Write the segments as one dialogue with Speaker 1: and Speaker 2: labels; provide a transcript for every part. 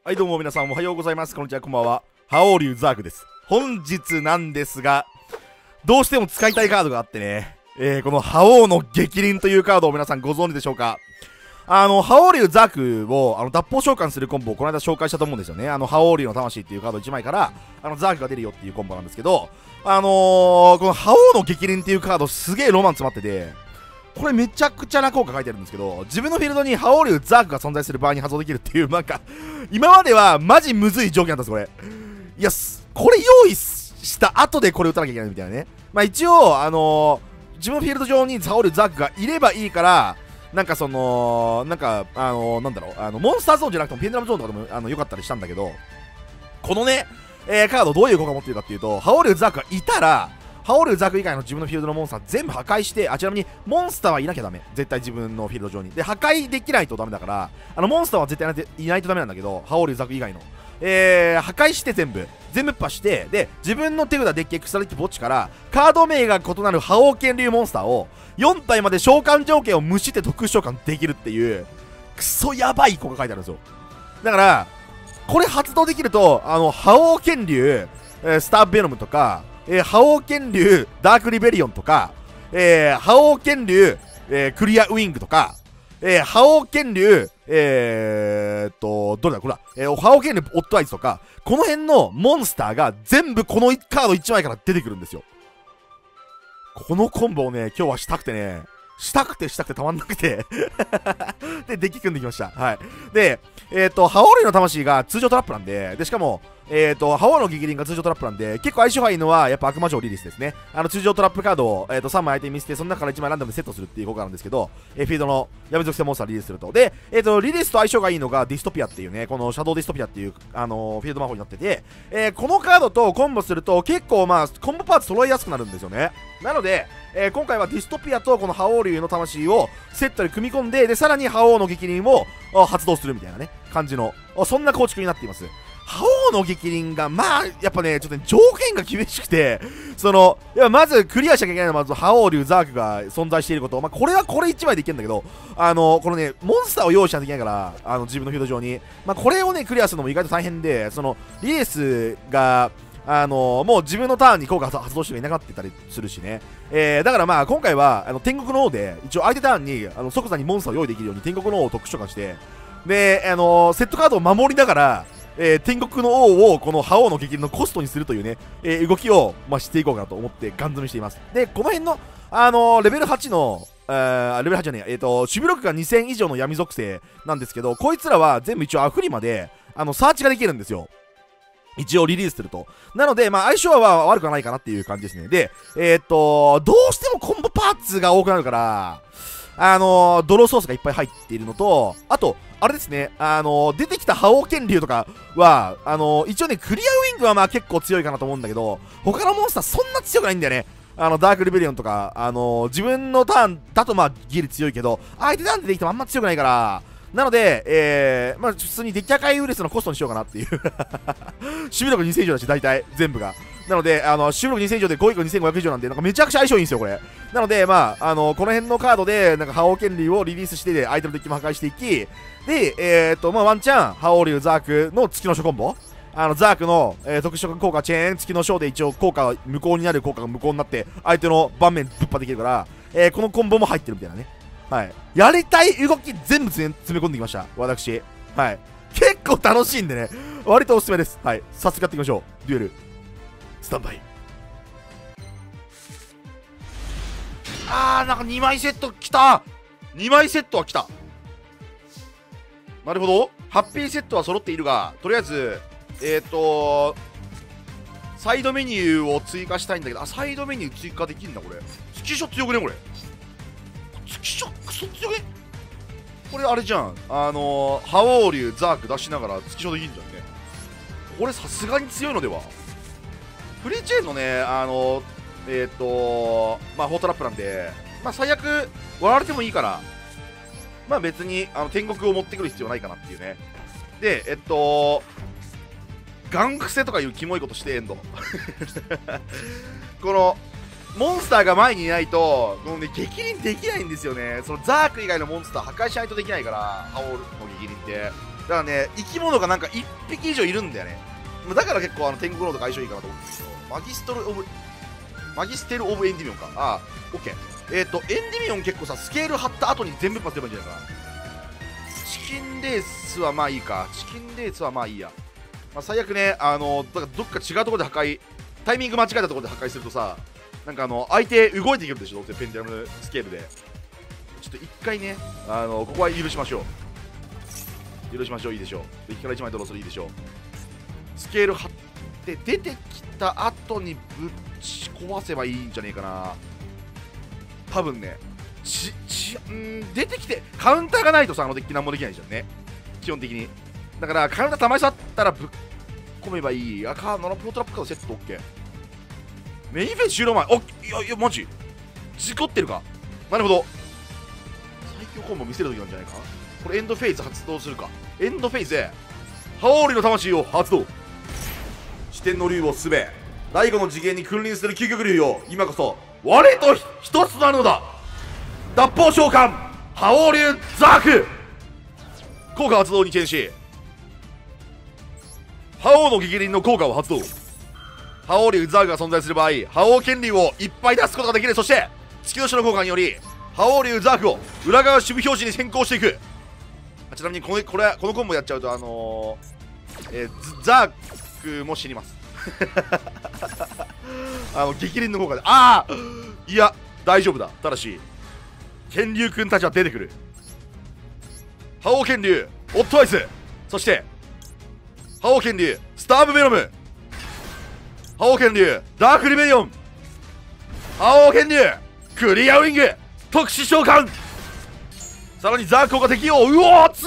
Speaker 1: はいどうも皆さんおはようございます。こんにちは、こんばんは。覇王竜ザークです。本日なんですが、どうしても使いたいカードがあってね、この覇王の逆鱗というカードを皆さんご存知でしょうか。覇王竜ザークを脱法召喚するコンボをこの間紹介したと思うんですよね。覇王竜の魂っていうカード1枚からザークが出るよっていうコンボなんですけど、この覇王の逆鱗っていうカードすげえロマン詰まってて、これめちゃくちゃな効果書いてるんですけど、自分のフィールドに覇王竜ザークが存在する場合に発動できるっていう、なんか今まではマジむずい条件だったんですこれ。いや、これ用意した後でこれ打たなきゃいけないみたいなね。まあ一応自分のフィールド上に覇王竜ザークがいればいいから、なんかそのなんだろう、モンスターゾーンじゃなくてもペンダラムゾーンとかでも良かったりしたんだけど、このね、カードどういう効果を持っているかっていうと、覇王竜ザークがいたら覇王竜ザーク以外の自分のフィールドのモンスター全部破壊して、ちなみにモンスターはいなきゃダメ、絶対自分のフィールド上にで破壊できないとダメだから、モンスターは絶対いないとダメなんだけど、覇王竜ザーク以外の破壊して全部ぶっ破して、で自分の手札デッキエクストラデッキ墓地からカード名が異なる覇王剣竜モンスターを4体まで召喚条件を無視して特殊召喚できるっていうクソやばい効果書いてあるんですよ。だからこれ発動できると、覇王剣竜、スターベノムとか、覇王剣竜ダークリベリオンとか、覇王剣竜、クリアウィングとか、覇王剣竜どれだこれだ、覇王剣竜オットアイズとか、この辺のモンスターが全部このカード1枚から出てくるんですよ。このコンボをね今日はしたくてたまんなくてでデッキ組んできました。はい。で覇王竜の魂が通常トラップなんで、しかも覇王の逆鱗が通常トラップなんで、結構相性がいいのはやっぱ悪魔城リリースですね。通常トラップカードを、3枚相手に見せて、その中から1枚ランダムでセットするっていう効果なんですけど、フィールドの闇属性モンスターリリースすると。で、リリースと相性がいいのがディストピアっていうね、このシャドウディストピアっていうフィールド魔法になってて、このカードとコンボすると結構コンボパーツ揃いやすくなるんですよね。なので、今回はディストピアとこの覇王竜の魂をセットで組み込んで、さらに覇王の逆鱗を発動するみたいなね感じの、そんな構築になっています。覇王の逆鱗がやっぱねちょっとね条件が厳しくて、まずクリアしなきゃいけないのはまず覇王竜ザークが存在していること、これはこれ1枚でいけるんだけど、このねモンスターを用意しなきゃいけないから、自分のフィールド上に、これをねクリアするのも意外と大変で、リリースがもう自分のターンに効果発動していなくなってたりするしね、だから今回は天国の王で一応相手ターンに即座にモンスターを用意できるように天国の王を特殊召喚して、でセットカードを守りながら天国の王をこの覇王の激鱗のコストにするというね、動きを、していこうかなと思ってガン積みしています。でこの辺の、レベル8のレベル8じゃねえ、守備力が2000以上の闇属性なんですけど、こいつらは全部一応アフリまでサーチができるんですよ、一応リリースすると。なので、相性は悪くはないかなっていう感じですね。で、どうしてもコンボパーツが多くなるから、ドローソースがいっぱい入っているのと、あと、あれですね、出てきた覇王剣竜とかは、一応ね、クリアウィングは結構強いかなと思うんだけど、他のモンスターそんな強くないんだよね。ダークリベリオンとか、自分のターンだとギリ強いけど、相手ターンでできてもあんま強くないから、なので、普通にデッキ破壊ウイルスのコストにしようかなっていう守備力2000以上だし、大体全部が。なので、守備力2000以上で攻撃力2500以上なんで、めちゃくちゃ相性いいんですよ、これ。なので、この辺のカードで、覇王剣竜をリリースして、相手のデッキも破壊していき、で、ワンチャン、覇王竜ザークの月の書コンボ。ザークの、特殊召喚効果チェーン付きの章で一応効果無効になる効果が無効になって、相手の盤面ぶっ破できるから、このコンボも入ってるみたいなね。はい。やりたい動き全部詰め込んできました。私。はい。結構楽しいんでね。割とおすすめです。はい。早速やっていきましょう。デュエル。スタンバイ。なんか2枚セット来た !2 枚セットは来た。なるほど。ハッピーセットは揃っているが、とりあえず、サイドメニューを追加したいんだけど、サイドメニュー追加できんだ、これ。月書強くね、これ。月書クソ強くね。これあれじゃん。覇王竜ザーク出しながら月書できんじゃんね。これさすがに強いのでは。フリーチェーンのね、4トラップなんで、最悪割られてもいいから、別に天国を持ってくる必要ないかなっていうね。で、ガンクセとかいうキモいことしてエンド。このモンスターが前にいないと、このね、激鱗できないんですよね。ザーク以外のモンスター破壊しないとできないから、覇王の激鱗って。 だからね、生き物がなんか1匹以上いるんだよね。だから結構天国ロードが相性いいかなと思うんですけど、マギステル・オブ・エンディミオンか。ああ、オッケー。エンディミオン結構さ、スケール張った後に全部一発出ればいいんじゃないかな。チキンレースはまあいいか。チキンレースはまあいいや。まあ、最悪ね、だからどっか違うところで破壊、タイミング間違えたところで破壊するとさ、なんか相手動いていけるでしょ、どうせペンデラムスケールで。ちょっと一回ね、ここは許しましょう。許しましょう、いいでしょう。デッキから1枚ドローするいいでしょう。スケール張って出てきた後にぶち壊せばいいんじゃねえかな。多分ね、出てきてカウンターがないとさ、デッキ何もできないじゃんね、基本的に。だからカウンター玉石あったらぶっ込めばいい。ノラプロトラップカードセット OK。 メインフェイス終了前、いやマジ事故ってるか。なるほど、最強コンボ見せるときなんじゃないか。これエンドフェイズ発動するか。エンドフェイズハオーリの魂を発動。四天の竜をすべ第5の次元に君臨する究極竜よ、今こそ我と一つとなるのだ。脱法召喚ハオーリュザーク。効果発動にチェンし、覇王の激鱗の効果を発動。覇王竜ザークが存在する場合、覇王権利をいっぱい出すことができる。そして月の書の効果により覇王竜ザークを裏側守備表示に先行していく。ちなみにこのコンボやっちゃうとザークも死にます激鱗の効果で。いや大丈夫だ。ただし剣竜くんたちは出てくる。覇王剣竜オットアイス、そして覇王剣竜スターブベノム、覇王剣竜ダークリベリオン、覇王剣竜クリアウィング特殊召喚、さらにザーク効果適用。うおーつ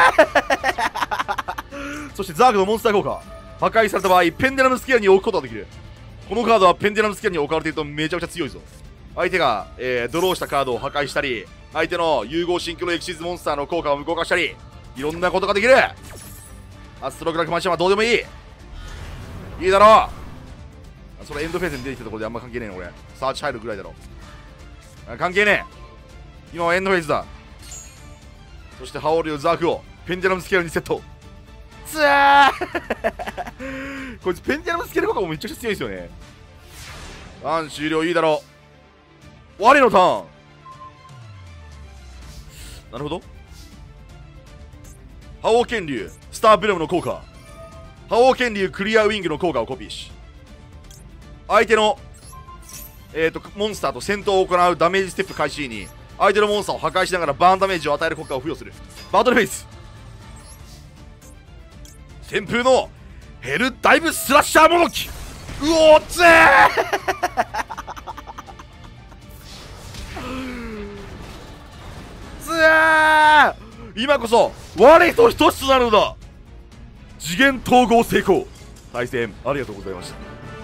Speaker 1: そしてザークのモンスター効果、破壊された場合ペンデラムスケアに置くことができる。このカードはペンデラムスケアに置かれているとめちゃくちゃ強いぞ。相手が、ドローしたカードを破壊したり、相手の融合シンクロエキシズモンスターの効果を無効化したり、いろんなことができる。アストロクラクマシャンはどうでもいい。いいだろう。それエンドフェーズに出てきたところであんま関係ねえの俺。サーチ入るぐらいだろ。関係ねえ。今はエンドフェーズだ。そしてハオーリュザークをペンデラムスケールにセット。つわーこいつペンデラムスケール効果もめちゃくちゃ強いですよね。ターン終了。いいだろう。我のターン。なるほど。覇王剣竜スターブレムの効果、覇王剣竜クリアウィングの効果をコピーし、相手のモンスターと戦闘を行うダメージステップ開始に相手のモンスターを破壊しながらバーンダメージを与える効果を付与する。バトルフェイス旋風のヘルダイブスラッシャーモノキ。うおーっつーつー今こそ我と一つとなるのだ。次元統合成功。対戦ありがとうございました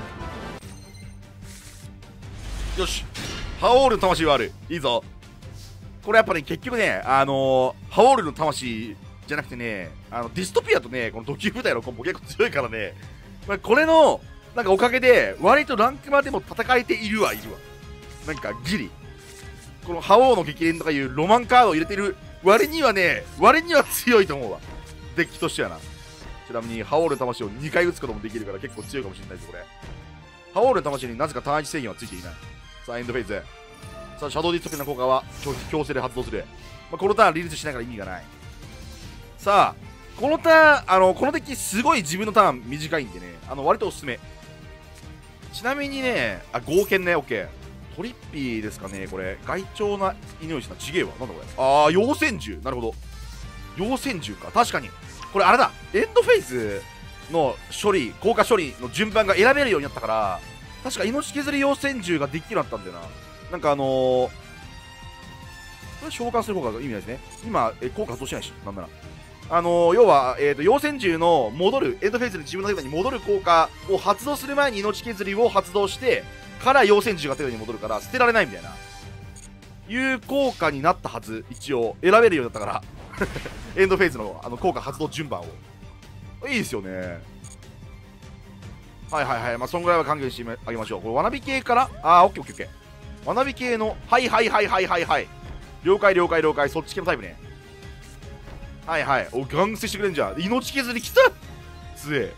Speaker 1: 。よし、ハオールの魂はある。いいぞ。これやっぱね、結局ね、ハオールの魂じゃなくてね、ディストピアとね、このドキュー部隊のコンボ結構強いからね、これのなんかおかげで割とランクまでも戦えているわ。なんかギリこの覇王の激鱗とかいうロマンカードを入れてる割には強いと思うわ、デッキとしてはな。ちなみに覇王の魂を2回打つこともできるから結構強いかもしれないです。これ覇王の魂になぜかターン1制限はついていない。さあエンドフェイズ。さあシャドウディストピアの効果は強制で発動する。このターンリリースしながら意味がない。さあこのターンこのデッキすごい自分のターン短いんでね、割とおすすめ。ちなみにね、合剣ね、オッケー。トリッピーですかね、これ。害鳥な犬よしな、ちげえわ。なんだこれ。妖戦獣。なるほど。妖戦獣か。確かに。これあれだ。エンドフェイスの処理、効果処理の順番が選べるようになったから、確か命削り妖戦獣ができるようになったんだよな。なんかこれ召喚する効果が意味ないですね。今、効果発動してないし、なんなら。要は、妖戦獣の戻る、エンドフェイスで自分の手札に戻る効果を発動する前に命削りを発動して、から妖戦獣が手札に戻るから捨てられないみたいないう効果になったはず。一応選べるようになったからエンドフェイズの効果発動順番を。いいですよね。はいはいはい。そんぐらいは還元してあげましょう。これわなび系からオッケーオッケーオッケー。わなび系のはいはいはいはいはいはい、了解了解了解。そっち系のタイプね。 はいはい。お、ガンしてくれんじゃん。命削りきた。強え。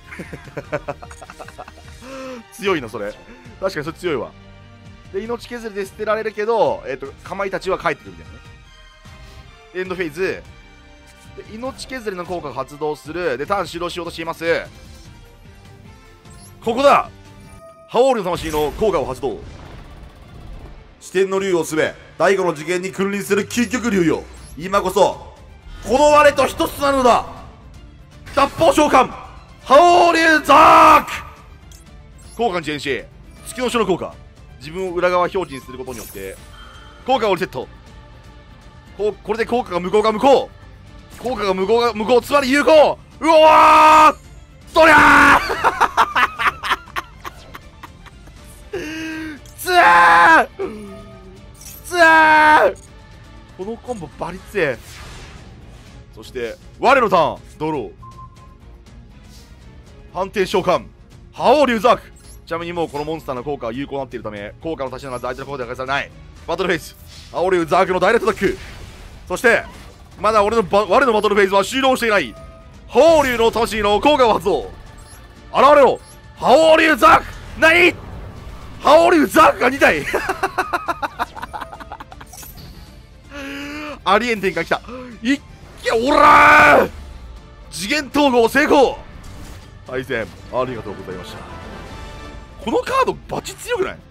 Speaker 1: 強いな、それ。確かにそれ強いわ。で、命削りで捨てられるけど、かまいたちは帰ってくるみたいなね。エンドフェーズ。で、命削りの効果が発動する。で、ターン終了しようとしています。ここだ。覇王竜の魂の効果を発動。四天の竜をすべ、第五の次元に君臨する究極竜よ。今こそ、この我と一つとなるのだ。脱法召喚、覇王竜ザーク。効果にチェンジ。月の書の効果。自分を裏側表示にすることによって、効果をリセット。これで効果が無効が無効。効果が無効が無効、つまり有効。うおーそりゃーつあーつあーこのコンボバリ強え。そして我のターンドロー。反転召喚覇王竜ザーク。ちなみにもうこのモンスターの効果は有効になっているため、効果の足しながら相手の効果では返されない。バトルフェイス覇王竜ザークのダイレクトタック。そしてまだ我のバトルフェイズは終了していない。覇王竜の魂の効果を発動。現れろ覇王竜ザーク。何覇王竜ザークが2体ありえん展開きた。いっけおらー次元統合成功。対戦ありがとうございました。このカードバチ強くない？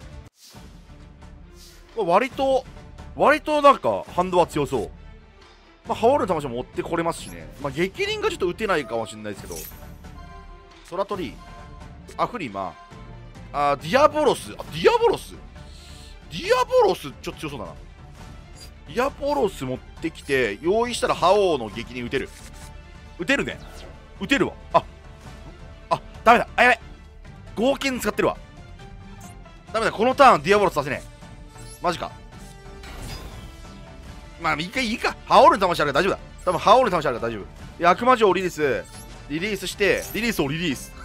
Speaker 1: 割となんかハンドは強そう。まあ、羽織る魂も持ってこれますしね。まあ、激鱗がちょっと打てないかもしれないですけど。空鳥、アフリマ、ディアボロス、ディアボロスちょっと強そうだな。ディアボロス持ってきて、用意したら覇王の激鱗打てる。打てるね。打てるわ。ダメだ。やべ。合金使ってるわ。ダメだ。このターンディアボロスさせねえ。マジか。まあ一回いいか。羽織る魂あるから大丈夫だ。多分羽織る魂あるから大丈夫。悪魔城をリリースしてリリースをリリース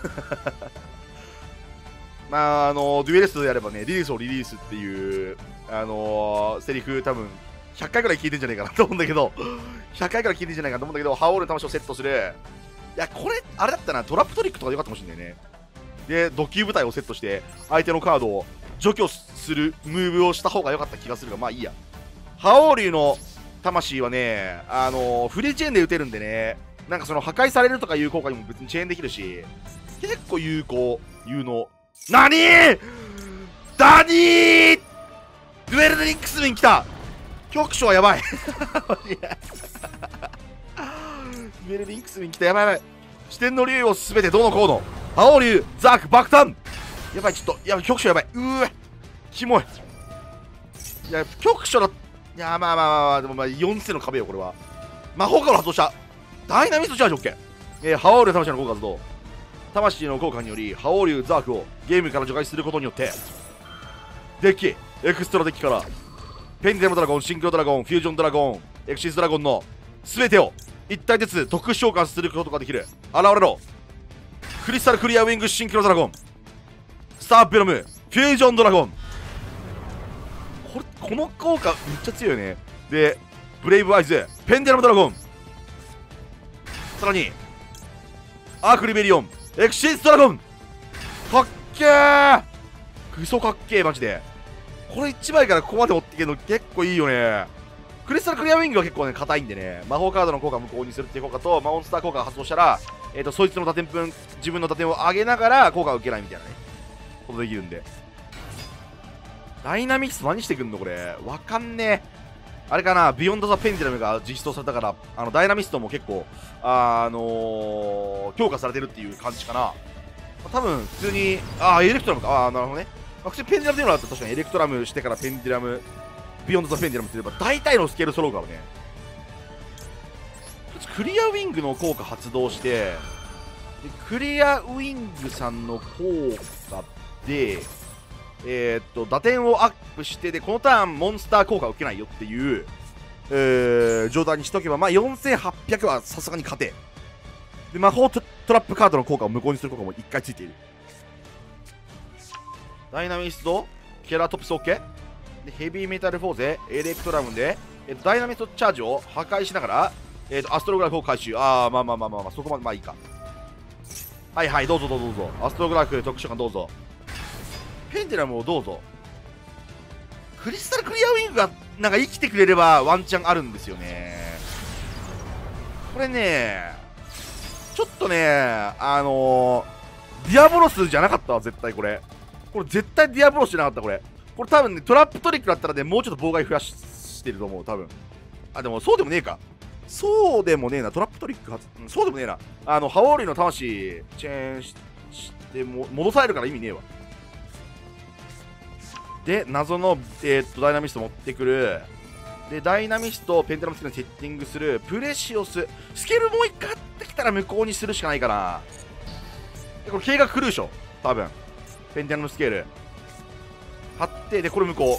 Speaker 1: まあデュエリストでやればね、リリースをリリースっていうセリフ多分100回くらい聞いてんじゃないかなと思うんだけど100回くらい聞いてんじゃないかなと思うんだけど、羽織る魂をセットする。いやこれあれだったな、トラップトリックとかでよかったかもしれないね。でド級部隊をセットして相手のカードを除去するムーブをした方が良かった気がするが、まあいいや。覇王竜の魂はね、フリーチェーンで打てるんでね、なんかその破壊されるとかいう効果にも別にチェーンできるし、結構有能。なにーダニーデュエルリンクスミン来た。局所はやばいデュエルリンクスミン来た。やばい。四天の竜をすべてどうのこうの。覇王竜ザーク爆誕。やばい、ちょっと局所やばい。キモい。いや局所だ。いやまあでも4000の壁よこれは。魔法カード発動した。ダイナミストチャージ OK。覇王竜魂の効果発動。魂の効果により覇王竜ザークをゲームから除外することによって、デッキエクストラデッキからペンデラムドラゴン、シンクロドラゴン、フュージョンドラゴン、エクシスドラゴンの全てを一体ずつ特殊召喚することができる。現れろクリスタルクリアウィングシンクロドラゴン、スターベロム、フュージョンドラゴン。この効果めっちゃ強いよね。でブレイブアイズ、ペンデラムドラゴン、さらにアークリベリオン、エクシスドラゴン。かっけー、クソかっけーマジで。これ1枚からここまで持っていけるの結構いいよね。クリスタルクリアウィングは結構ね硬いんでね、魔法カードの効果を無効にするっていう効果と、モンスター効果が発動したらそいつの打点分、自分の打点を上げながら効果を受けないみたいなねことできるんで。ダイナミクス何してくんのこれ、わかんねえ。あれかな、ビヨンド・ザ・ペンディラムが実装されたから、ダイナミストも結構強化されてるっていう感じかな。多分普通にエレクトラムか。なるほどね。普通にペンディラムっていうのだったら確かにエレクトラムしてからペンディラム、ビヨンド・ザ・ペンディラムすれば大体のスケール揃うからね。クリアウィングの効果発動して、クリアウィングさんの効果で打点をアップして、でこのターンモンスター効果を受けないよっていう、状態にしとけば、まあ4800はさすがに勝て。で魔法トラップカードの効果を無効にする効果も1回ついている。ダイナミストケラトプス OK でヘビーメタルフォーゼエレクトラムで、ダイナミストチャージを破壊しながらアストログラフを回収。ああ、まあまあまあまあ、まあ、そこまで、まあいいか。はいはい、どうぞどうぞどうぞ。アストログラフ特殊感どうぞ。ペンデラムをどうぞ。クリスタルクリアウィングがなんか生きてくれればワンチャンあるんですよね。これね、ちょっとね、ディアボロスじゃなかったわ、絶対これ。これ絶対ディアボロスじゃなかった、これ。これ多分ね、トラップトリックだったらね、もうちょっと妨害増やしてると思う、多分。あ、でもそうでもねえか。そうでもねえな、トラップトリックそうでもねえな。ハオーリの魂、チェーンして戻されるから意味ねえわ。で、謎の、ダイナミスト持ってくる。で、ダイナミストをペンタラムスキルにセッティングする。プレシオス。スケールもう一回買ってきたら無効にするしかないかな。でこれ、計画来るでしょ。多分。ペンタラムスケール。貼って、で、これ無効。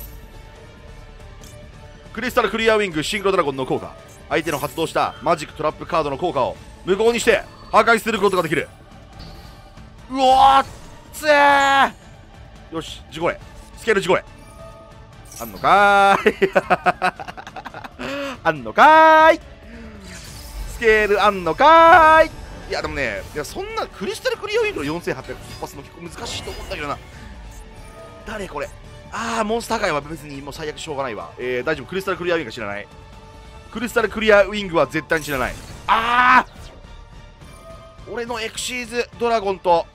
Speaker 1: クリスタルクリアウィング、シンクロドラゴンの効果。相手の発動したマジックトラップカードの効果を無効にして破壊することができる。うわーっつー。よし、事故れ。スケール事故れ。あんのかーいあんのかーい。スケールあんのかーい。いやでもね、いやそんなクリスタルクリアウィングの4800突破するの結構難しいと思うんだけどな。誰これ。あー、モンスター界は別にもう最悪しょうがないわ。大丈夫、クリスタルクリアウィングは知らない。クリスタルクリアウィングは絶対に知らない。あー、俺のエクシーズドラゴンと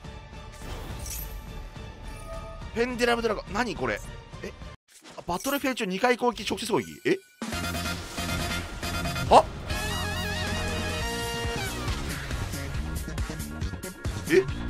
Speaker 1: ペンデラムドラゴン、何これ。バトルフェイ中2回攻撃直接攻撃。あえ